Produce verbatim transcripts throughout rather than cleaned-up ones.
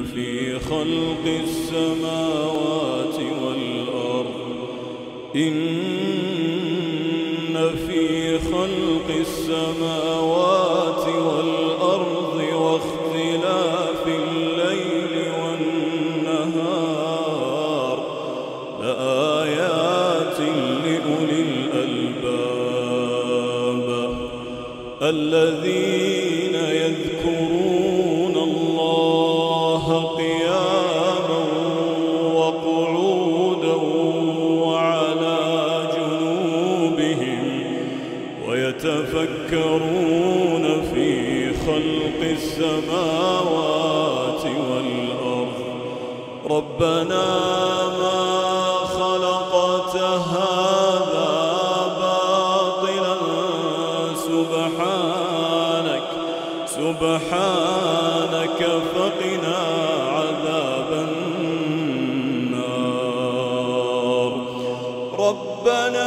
في خلق السماوات والأرض إن في خلق السماوات والأرض واختلاف الليل والنهار لآيات لأولي الألباب الذين يذكرون الله قياما وقعودا وعلى جنوبهم ويتفكرون في خلق السماوات والأرض ربنا ما خلقت هذا باطلا سبحانك سبحانك فقنا عذاب النار ربنا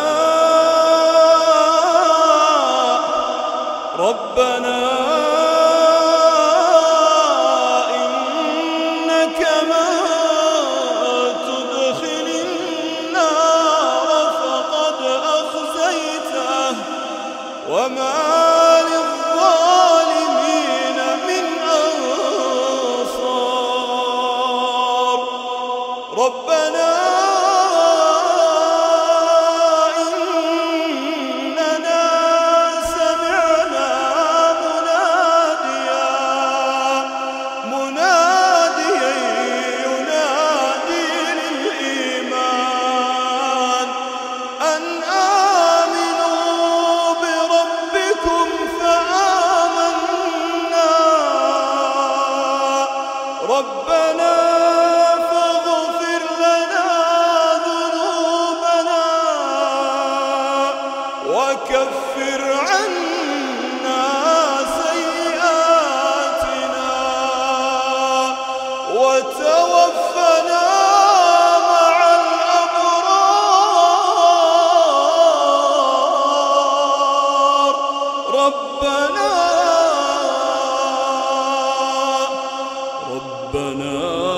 ربنا إنك من تدخل النار فقد أخزيته وما للظالمين من أنصار ربنا ربنا فاغفر لنا ذنوبنا وكفر عنا سيئاتنا وتوفنا مع الأبرار ربنا ربنا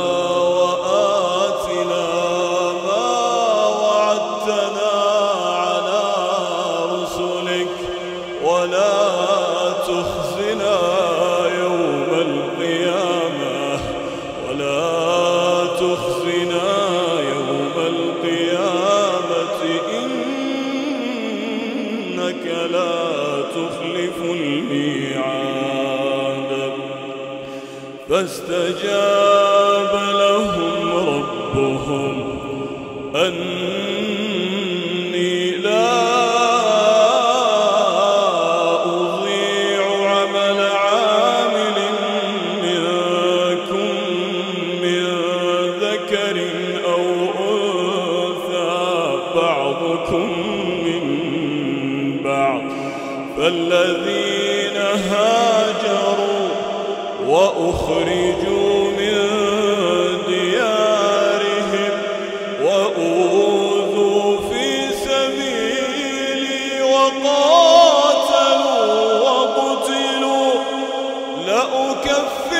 وآتنا ما وعدتنا على رسلك ولا تخزنا يوم القيامة ولا تخزنا يوم القيامة إنك لا تخلف الميعاد فاستجاب لهم ربهم أني لا أضيع عمل عامل منكم من ذكر أو أنثى بعضكم من بعض فالذين هاجروا وأخرجوا من ديارهم وأوذوا في سبيلي وقاتلوا وقتلوا لأكفرن